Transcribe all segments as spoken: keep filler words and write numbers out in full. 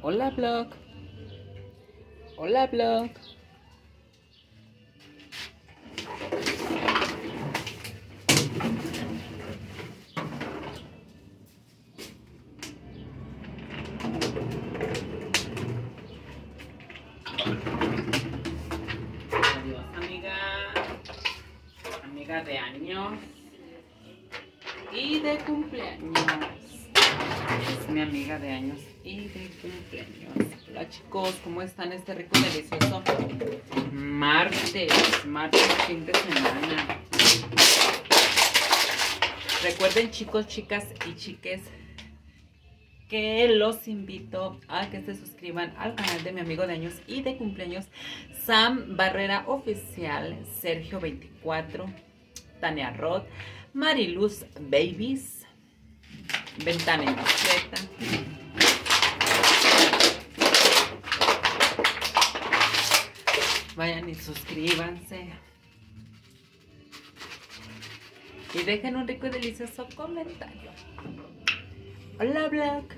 Hola, blog. Hola, blog. Adiós, amiga. Amiga de años y de cumpleaños. Es mi amiga de años y de cumpleaños. Hola, chicos, ¿cómo están? Este rico y delicioso martes, martes, fin de semana. Recuerden, chicos, chicas y chiques, que los invito a que se suscriban al canal de mi amigo de años y de cumpleaños, Sam Barrera Oficial, Sergio veinticuatro, Tania Roth, Mariluz Babies, Ventana en Bicicleta. Vayan y suscríbanse. Y dejen un rico y delicioso comentario. Hola, Black.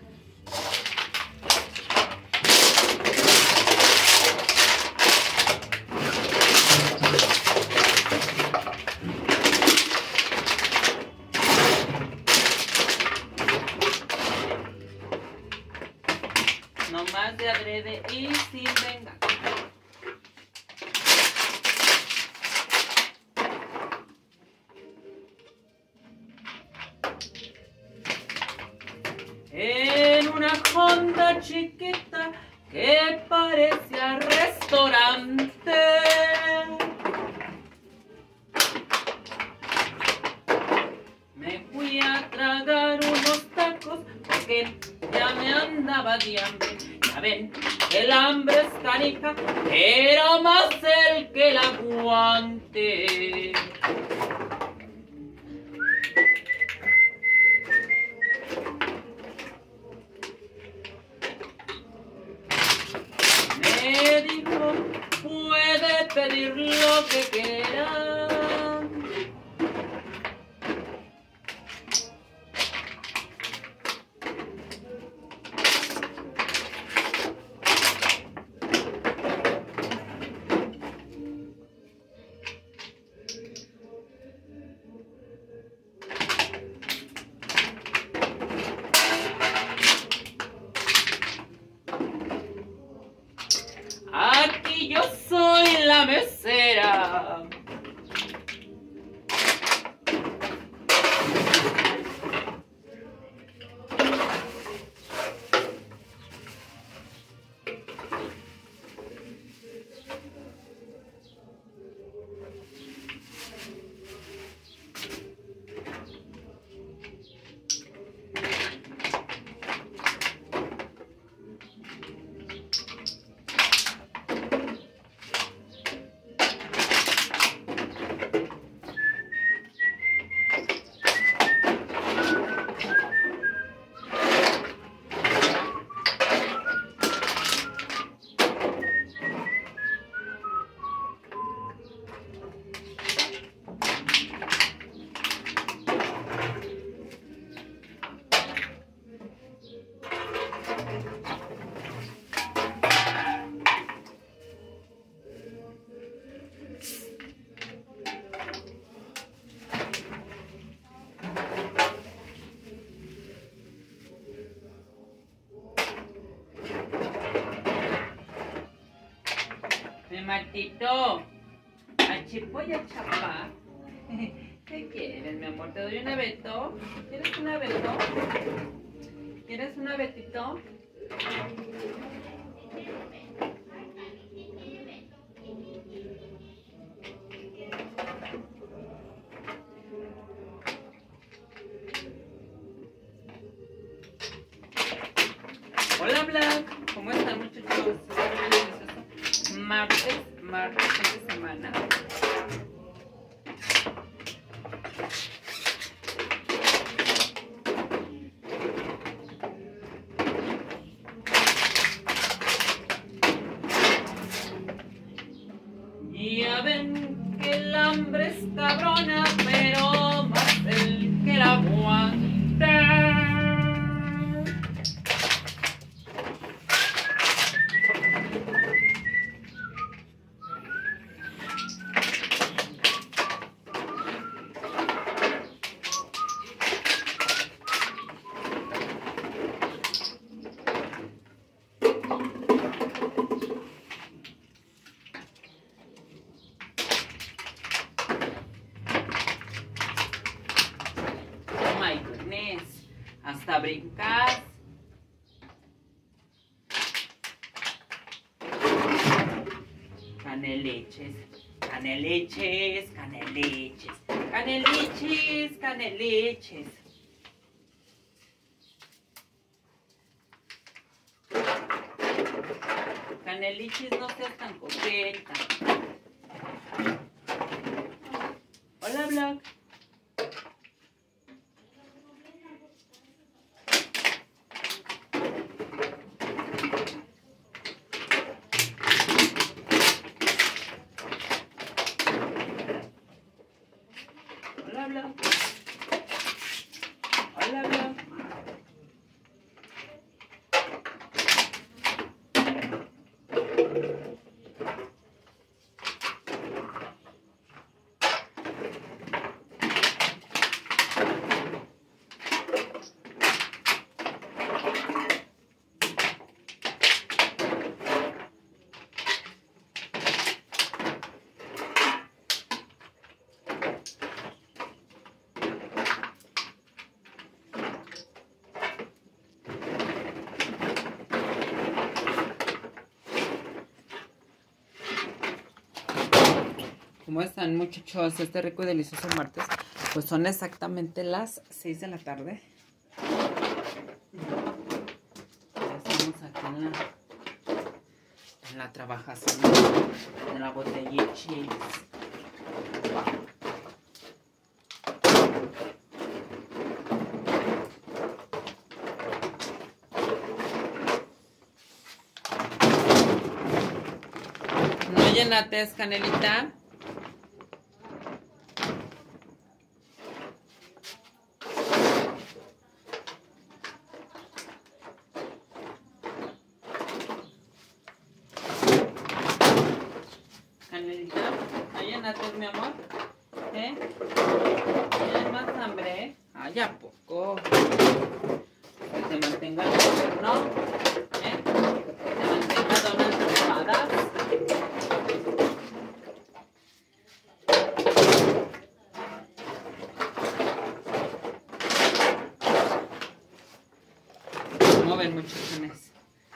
No más de adrede y sin venganza. En una Honda chiquita que parecía restaurante, me fui a tragar unos tacos porque ya me andaba de hambre. Ya ven, el hambre es canija, era más el que la aguante. Me dijo, puede pedir lo que quiera. Aquí yo soy la mesera. Mi Martito, a Chipo y a Chapa. ¿Qué quieres, mi amor? ¿Te doy un abeto? ¿Quieres un abeto? ¿Quieres un abetito? Hola, Black. ¿Cómo están, muchachos? Martes, martes, fin de semana. Ya ven que el hambre es cabrona, pero más el que la aguanta. brincas. Caneleches, caneleches, caneleches, caneleches, caneleches. Canelichis, no seas tan coqueta. Hola, Vlog. Hola, Vlog. Hola, Vlog. ¿Cómo están, muchachos? Este rico y delicioso martes. Pues son exactamente las seis de la tarde. Ya estamos aquí en la, en la trabajación de la botellichis. No llenates, Canelita. Canelita, ¿no llenates, mi amor? ¿Eh? ¿Tienes más hambre? Ay, ¿a poco? Que te mantenga el gobierno, ¿eh? Que te mantenga donas trepadas. ¿Cómo ven, muchachones?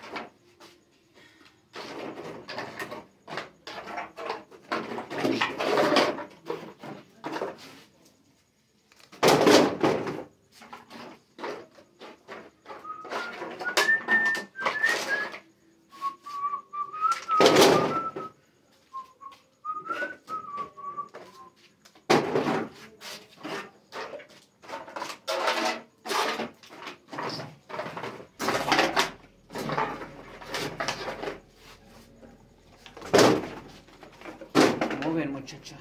¿Cómo ven, muchachos?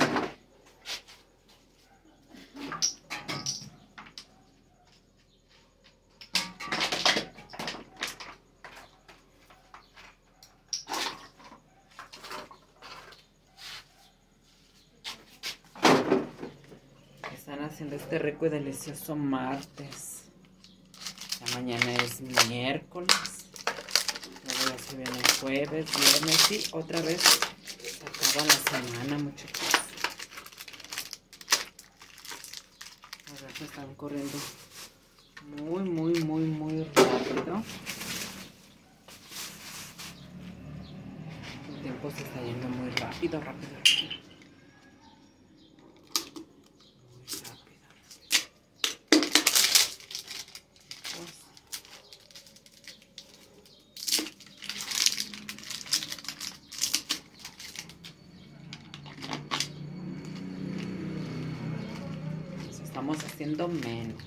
Están haciendo este rico y delicioso martes. Ya mañana es miércoles. Luego ya se viene el jueves, viernes y otra vez se acaba la semana, muchachos. A ver, se están corriendo muy, muy, muy, muy rápido. El tiempo se está yendo muy rápido, rápido, rápido. Estamos haciendo menos.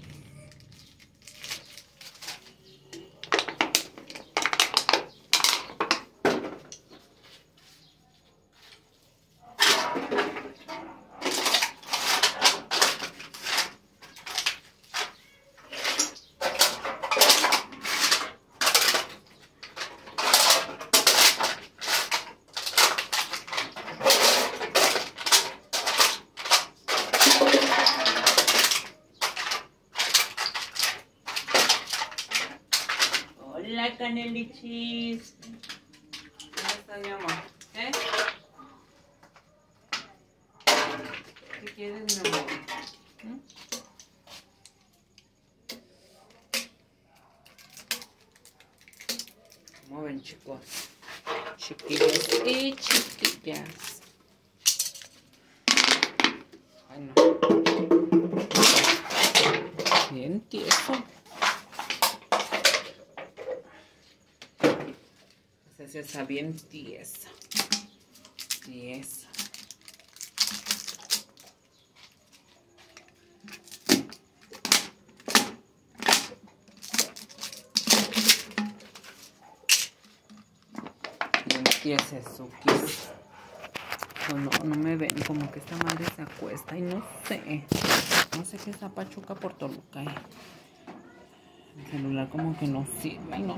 Hola, Canelichis. ¿Cómo estás, mi amor? ¿Eh? ¿Qué quieres, mi amor? ¿Mm? Como ven, chicos, chiquillos y chiquillas. Ay, no. Bien tieso. Esa está bien tiesa. Tiesa. Bien tiesa su kiss. No, no, no me ven, como que esta madre se acuesta y no sé. No sé qué está Pachuca por Toluca. Eh. El celular como que no sirve, no.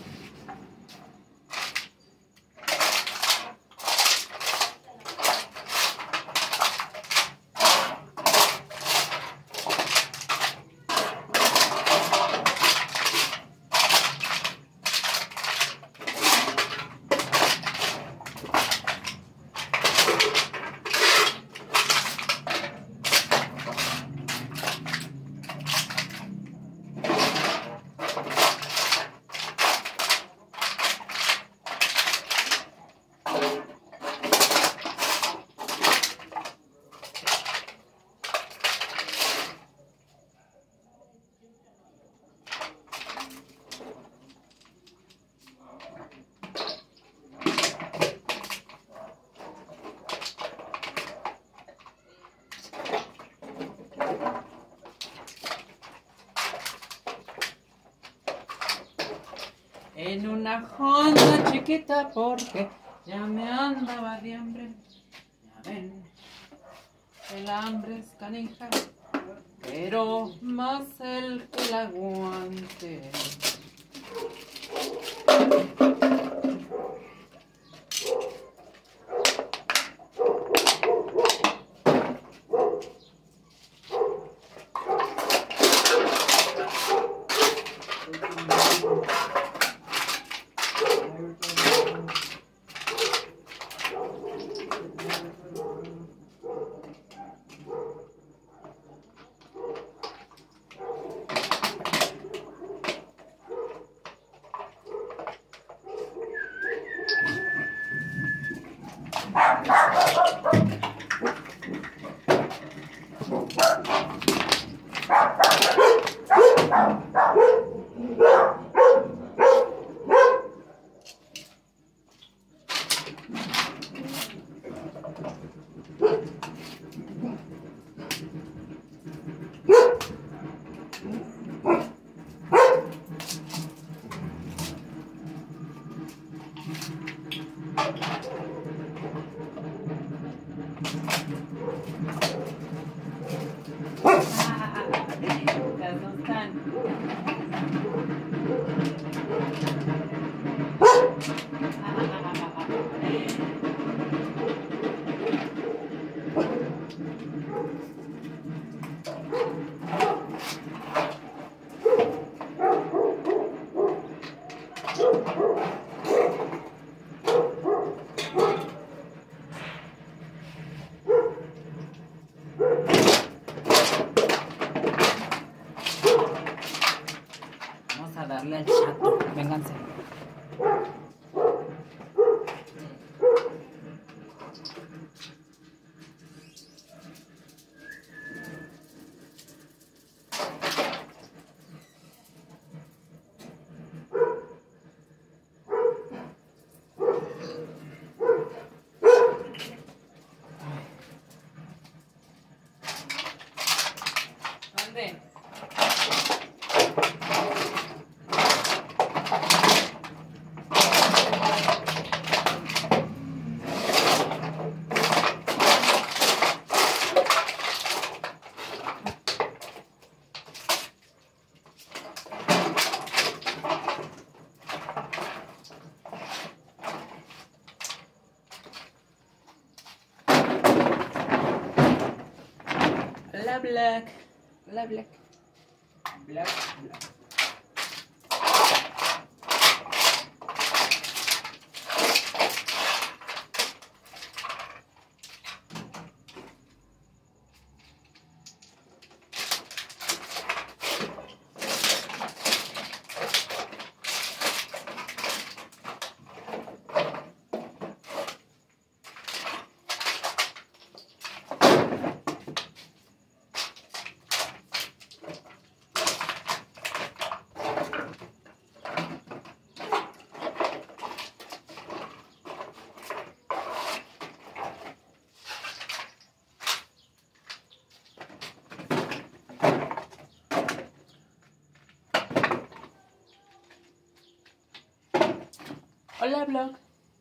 En una Honda chiquita porque ya me andaba de hambre. Ya ven, el hambre es canija, pero más el que la aguante. Vamos a darle al chato. Vénganse. ¿Dónde? La black, la black, black, black. Hola, vlog.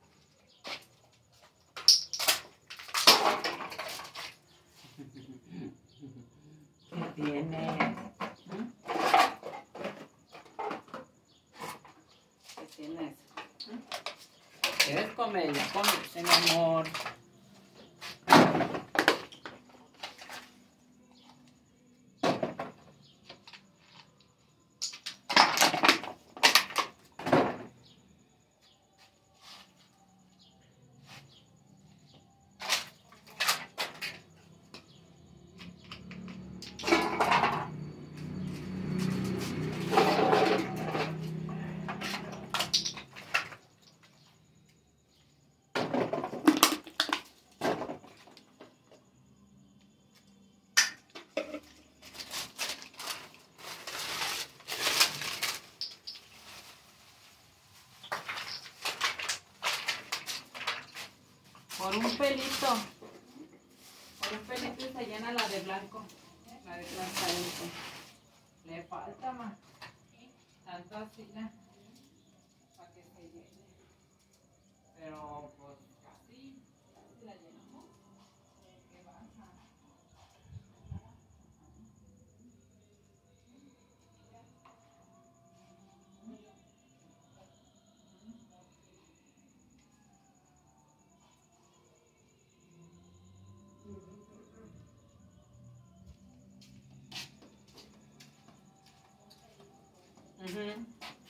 ¿Qué tienes? ¿Mm? ¿Qué tienes? ¿Mm? ¿Quieres comer? Ya comiste, mi amor. Por un pelito, por un pelito se llena la de blanco, la de transparente. Le falta más, tanto así, ¿no? Para que se llene. Pero pues casi, casi la llenamos. ¿Qué pasa? Uh-huh.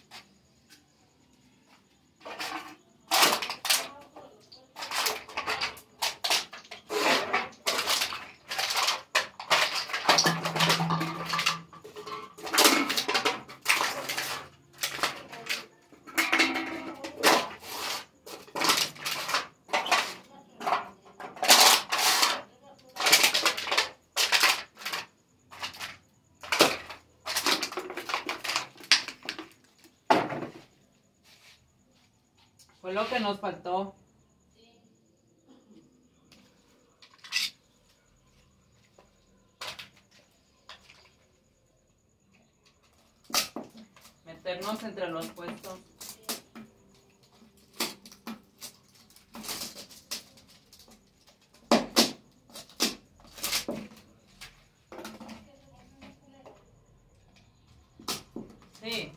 Fue lo que nos faltó. Meternos entre los puestos. Sí.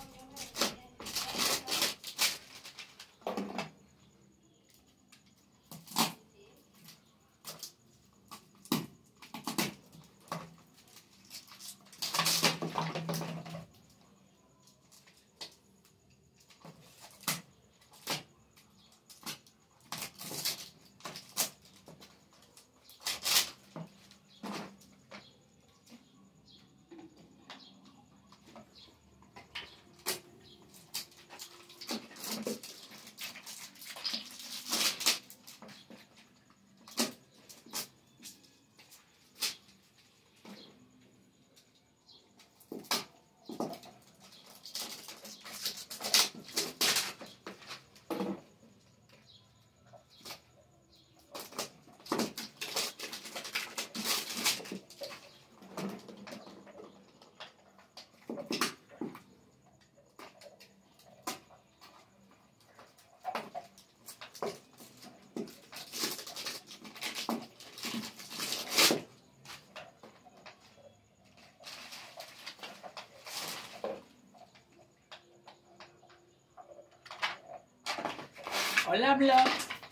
Hola, vlog.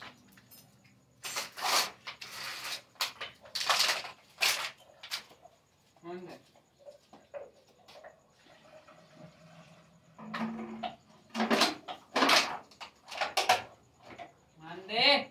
¿Dónde? Mande.